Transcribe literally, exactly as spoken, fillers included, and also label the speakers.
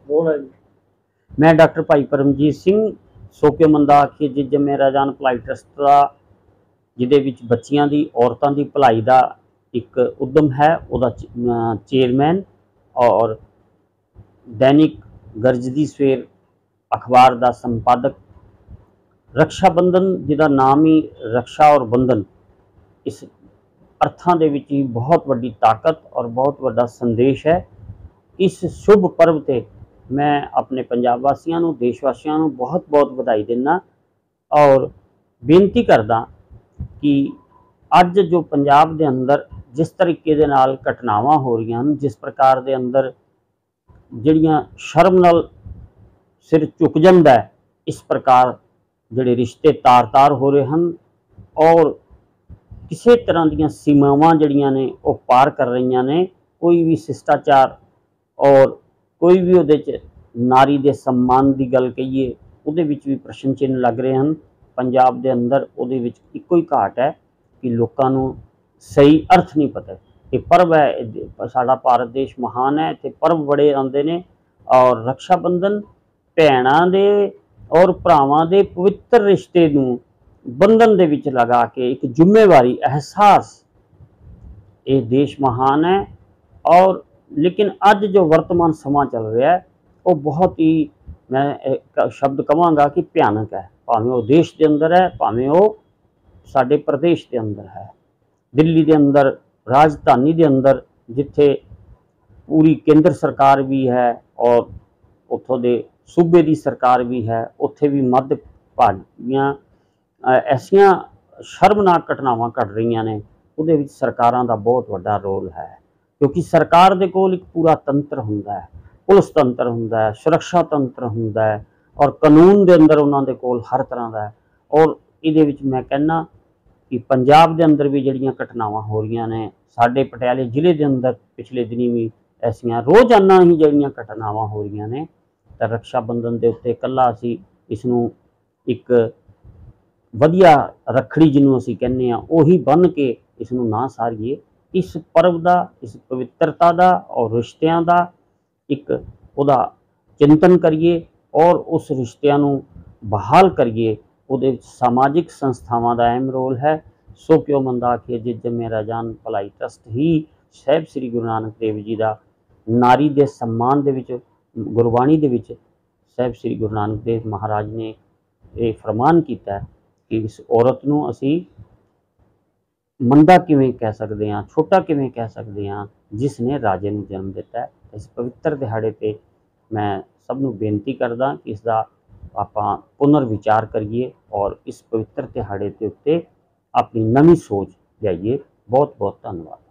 Speaker 1: ਕੌਣ ਹੈ ਜੀ?
Speaker 2: मैं डॉक्टर भाई परमजीत सिंह सोक्यो मंदा आखिए जिस जमे राजान भलाई ट्रस्ट का जिहदे विच बच्चियां दी औरतां दी भलाई दा एक उद्यम है उहदा चेयरमैन और दैनिक गरजदी सवेर अखबार का संपादक। रक्षा बंधन जिहदा नाम ही रक्षा और बंधन इस अर्थां दे विच ही बहुत वड्डी ताकत और बहुत वड्डा संदेश है। इस शुभ पर्व ते मैं अपने पंजाब वासियों नूं देशवासियों नूं बहुत बहुत बधाई देना और बेनती करदा कि अज जो पंजाब दे अंदर जिस तरीके दे नाल घटनावां हो रही हैं, जिस प्रकार दे अंदर जिहड़ियां शर्म नाल सिर झुक जांदा है, इस प्रकार जिहड़े रिश्ते तार तार हो रहे हैं और किसी तरह दीयां सीमावां जिहड़ियां ने वो पार कर रही ने। कोई भी शिष्टाचार और कोई भी उहदे च नारी दे सम्मान की गल कहीए उहदे विच भी प्रश्न चिन्ह लग रहे हैं। पंजाब दे अंदर उहदे विच इक्को ही घाट है कि लोकां नूं सही अर्थ नहीं पता। ये पर्व है, साडा भारत देश महान है, इत्थे पर्व बड़े आउंदे ने और रक्षा बंधन भैणां दे और भरावां दे पवित्र रिश्ते नूं बंधन दे विच लगा के एक जिम्मेवारी एहसास, ये देश महान है। और लेकिन अज जो वर्तमान समा चल रहा है वो बहुत ही, मैं एक शब्द कहांगा कि भयानक है। भावें वो देश के अंदर है, भावें वो साडे प्रदेश के अंदर है। दिल्ली के अंदर राजधानी के अंदर जिथे पूरी केंद्र सरकार भी है और उत्थों दे सूबे की सरकार भी है, उत्थे भी मध्य भागियां ऐसियां शर्मनाक घटनावां घट रही ने। उहदे विच सरकारां दा बहुत वड्डा रोल है, क्योंकि सरकार दे कोल एक पूरा तंत्र हुंदा है, पुलिस तंत्र हुंदा है, सुरक्षा तंत्र हुंदा है और कानून दे अंदर उन्हां दे कोल हर तरह दा है। और इहदे विच मैं कहना कि पंजाब दे अंदर भी जिहड़ियां घटनावां हो रही ने, साडे पटियाले जिले दे अंदर पिछले दिनी भी ऐसियां रोज़ाना ही जिहड़ियां घटनावां हो रही ने, तां रक्षा बंधन दे उत्ते कल्ला असीं इसनूं एक वधिया रखड़ी जिन्हों असीं कहने आ उही बन के इसनूं ना सारीए। इस पर्व का, इस पवित्रता का और रिश्तियां का एक उहदा चिंतन करिए और उस रिश्तियां नूं बहाल करिए। उहदे समाजिक संस्थावां का अहम रोल है। सो क्यों मंदा आखिए जिस जमे राजान भलाई ट्रस्ट ही साहिब श्री गुरु नानक देव जी का नारी के सम्मान दे विच गुरबाणी दे विच साहिब श्री गुरु नानक देव महाराज ने ये फरमान किया कि इस औरत नूं असीं मंदा किवें कह सकते हैं, छोटा किवें कह सकते हैं, जिसने राजे नूं जन्म दिता है। इस पवित्र दिहाड़े ते मैं सब नूं बेनती करदा कि इसका आपां पुनर्विचार करिए और इस पवित्र दिहाड़े के उत्ते अपनी नवीं सोच लियाइए। बहुत बहुत धन्यवाद।